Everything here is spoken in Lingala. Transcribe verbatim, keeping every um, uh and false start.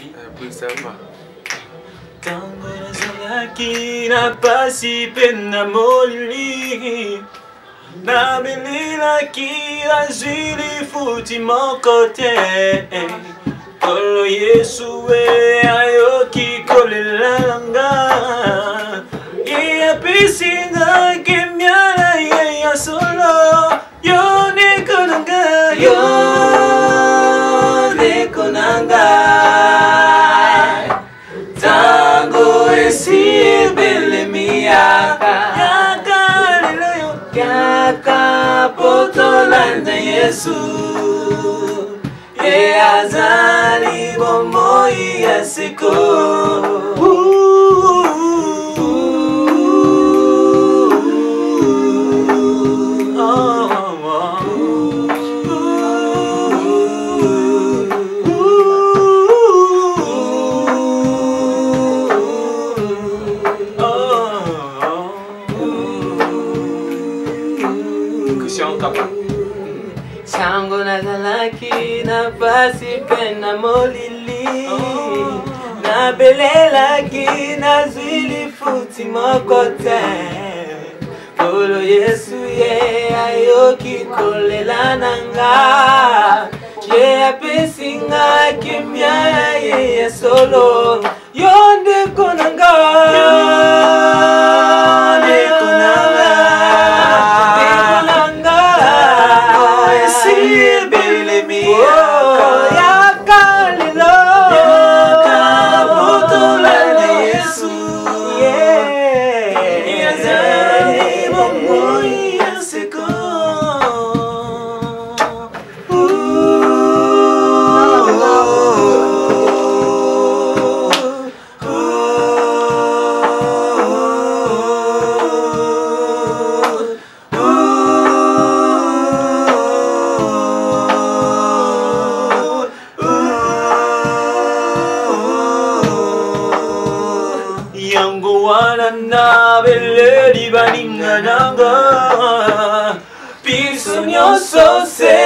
Tango nazalaki na pasi pe na molili nabelelaki nazwi lifuti moko te kolo Yesu e ayoki kolela nanga ye apesi ngaki miala ye ya solo yo ne konanga yo ne konanga tango esi bele miaka yaka liloyo yaka potolanda Yesu e azali bomoi yasiko Chango nazalaki na pasi pe na molili nabelelaki nazwi lifuti moko te kolo Yesu ye ayoki kolela nanga ye apesi ngaki miala ye ya solo yo nde konanga yango wana na beleri baninga nanga piso nyoso se